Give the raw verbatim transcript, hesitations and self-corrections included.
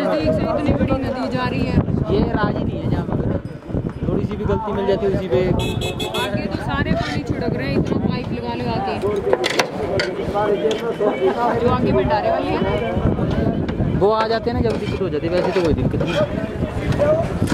नजदीक से इतनी बड़ी नदी जा रही है, ये राजी नहीं है जहाँ पर थोड़ी सी भी गलती मिल जाती है उसी पे। आगे तो सारे पानी छिड़क रहे हैं, इतना पाइप लगा लगा के। जो आगे भंडारे वाली है वो आ जाते हैं ना, जब दिक्कत हो जाती है, वैसे तो कोई दिक्कत नहीं।